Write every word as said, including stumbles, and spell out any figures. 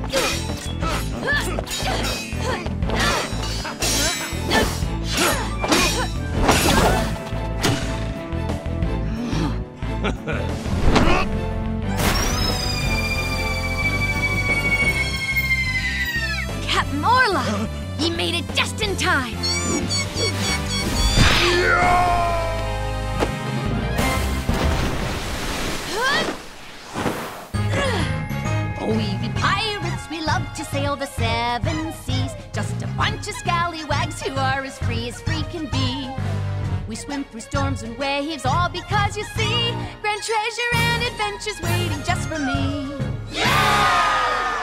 Captain Orla! He made it just in time! Oh, we be pirates, we love to sail the seven seas. Just a bunch of scallywags who are as free as free can be. We swim through storms and waves, all because you see grand treasure and adventures waiting just for me. Yeah!